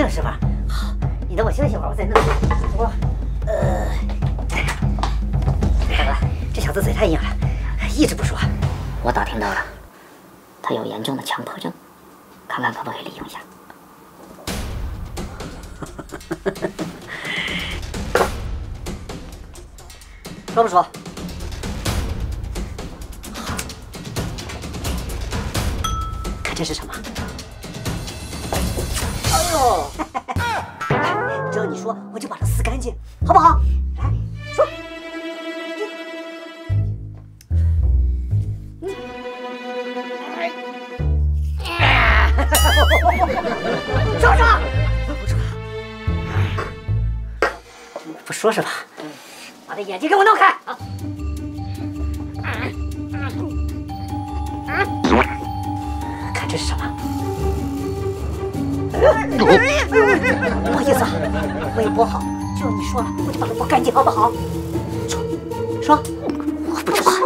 硬是吧？好，你等我休息会儿，我再弄。大哥，这小子嘴太硬了，一直不说。 我打听到了，他有严重的强迫症，看看可不可以利用一下。 说不说？看这是什么？哎呦！只要你说，我就把它撕干净，好不好？来，说。说不说？不说是吧？把这眼睛给我弄开！啊！看这是什么？不好意思啊，我也剥好，就你说了，我就把它剥干净，好不好？说，我不说。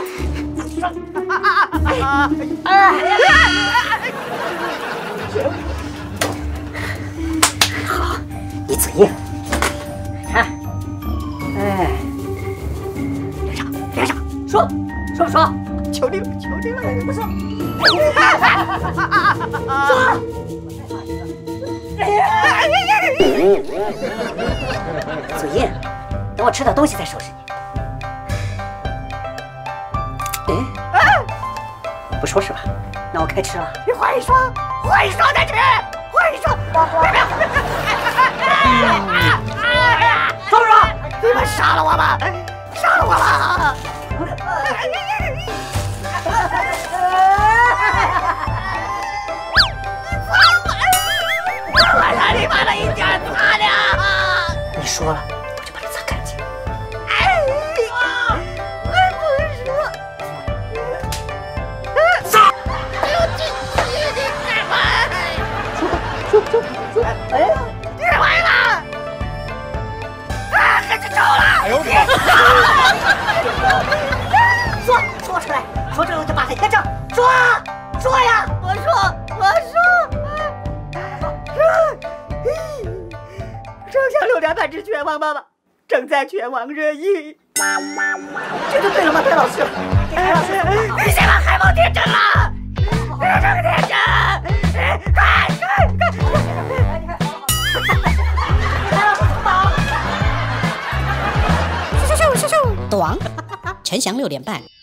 好，你嘴硬，看，哎，连上，说不说？求你了，不说。说。嘴硬，等我吃点东西再收拾你。不说是吧？那我开吃了。你换一双再吃，换一双。说不说？你们杀了我吧！杀了我吧！我让你把那一点擦掉！你说了，我就把它擦干净。我不说。擦！你干嘛？说！哎呀，你坏了！可是臭了！哎呦我！说出来，说这我就把它贴上。说呀！我说。正向6点半之全网爸爸正在全网热议，这就对了吗？戴老师，你先把海报贴正了，这个贴正，快！戴老师怎么绑？ 短，陈翔6点半